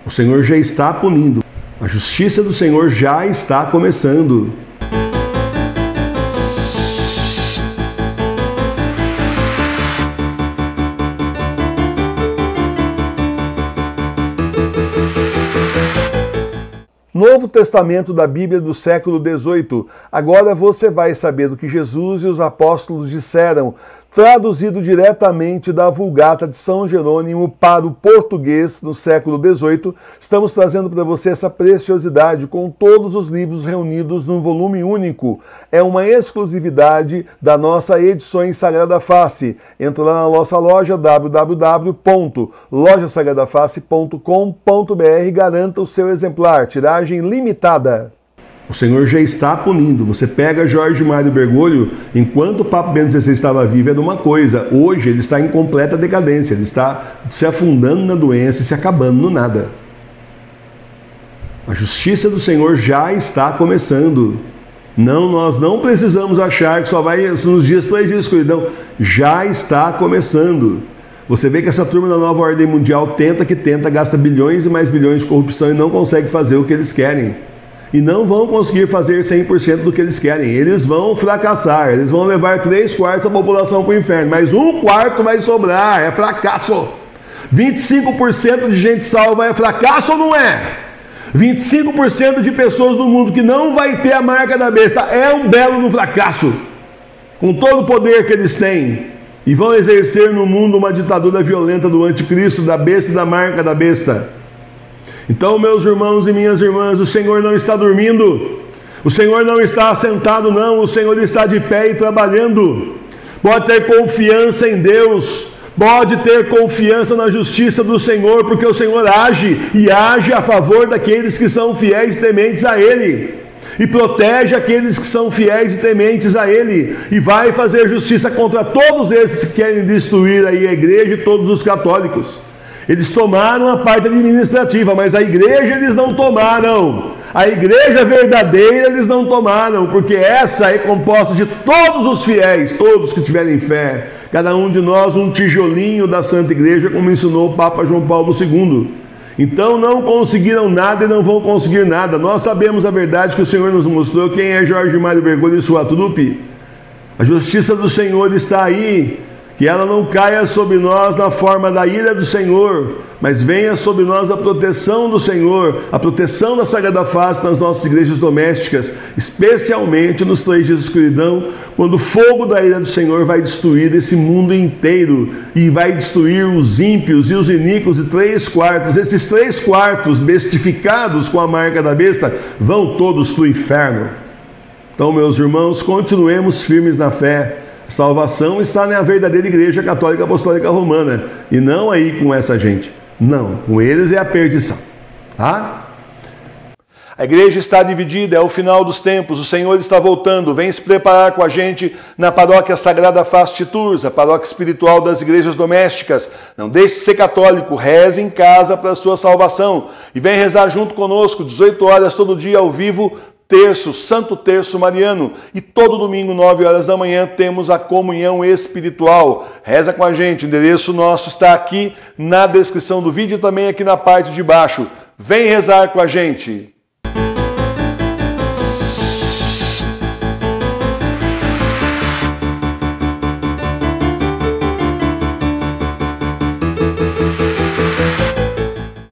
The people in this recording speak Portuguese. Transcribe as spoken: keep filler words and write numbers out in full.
O Senhor já está punindo. A justiça do Senhor já está começando. Novo Testamento da Bíblia do século dezoito. Agora você vai saber do que Jesus e os apóstolos disseram, traduzido diretamente da Vulgata de São Jerônimo para o português no século dezoito. Estamos trazendo para você essa preciosidade com todos os livros reunidos num volume único. É uma exclusividade da nossa Edições Sagrada Face. Entra lá na nossa loja w w w ponto loja sagrada face ponto com ponto b r e garanta o seu exemplar. Tiragem limitada. O Senhor já está punindo. Você pega Jorge Mário Bergoglio, enquanto o Papa Bento dezesseis estava vivo, era uma coisa. Hoje ele está em completa decadência. Ele está se afundando na doença e se acabando no nada. A justiça do Senhor já está começando. Não, nós não precisamos achar que só vai nos dias, três dias de escuridão. Já está começando. Você vê que essa turma da nova ordem mundial tenta que tenta, gasta bilhões e mais bilhões de corrupção e não consegue fazer o que eles querem. E não vão conseguir fazer cem por cento do que eles querem. Eles vão fracassar, eles vão levar três quartos da população para o inferno, mas um quarto vai sobrar, é fracasso. vinte e cinco por cento de gente salva é fracasso ou não é? vinte e cinco por cento de pessoas no mundo que não vai ter a marca da besta é um belo no fracasso. Com todo o poder que eles têm, e vão exercer no mundo uma ditadura violenta do anticristo, da besta e da marca da besta. Então, meus irmãos e minhas irmãs, o Senhor não está dormindo, o Senhor não está assentado não, o Senhor está de pé e trabalhando. Pode ter confiança em Deus, pode ter confiança na justiça do Senhor, porque o Senhor age, e age a favor daqueles que são fiéis e tementes a Ele, e protege aqueles que são fiéis e tementes a Ele, e vai fazer justiça contra todos esses que querem destruir aí a igreja e todos os católicos. Eles tomaram a parte administrativa, mas a igreja eles não tomaram. A igreja verdadeira eles não tomaram, porque essa é composta de todos os fiéis, todos que tiverem fé. Cada um de nós um tijolinho da Santa Igreja, como ensinou o Papa João Paulo segundo. Então não conseguiram nada e não vão conseguir nada. Nós sabemos a verdade que o Senhor nos mostrou. Quem é Jorge Mário Bergoglio e sua trupe? A justiça do Senhor está aí. Que ela não caia sobre nós na forma da ira do Senhor, mas venha sobre nós a proteção do Senhor, a proteção da Sagrada Face nas nossas igrejas domésticas, especialmente nos três dias de escuridão, quando o fogo da ira do Senhor vai destruir esse mundo inteiro e vai destruir os ímpios e os iníquos de três quartos. Esses três quartos bestificados com a marca da besta vão todos para o inferno. Então, meus irmãos, continuemos firmes na fé. Salvação está na verdadeira Igreja Católica Apostólica Romana, e não aí com essa gente. Não, com eles é a perdição. Tá? A igreja está dividida, é o final dos tempos, o Senhor está voltando, vem se preparar com a gente na paróquia Sagrada Face de Tours, a paróquia espiritual das igrejas domésticas. Não deixe de ser católico, reze em casa para a sua salvação. E vem rezar junto conosco, dezoito horas todo dia ao vivo, terço, Santo Terço Mariano, e todo domingo, nove horas da manhã, temos a comunhão espiritual. Reza com a gente, o endereço nosso está aqui na descrição do vídeo e também aqui na parte de baixo. Vem rezar com a gente!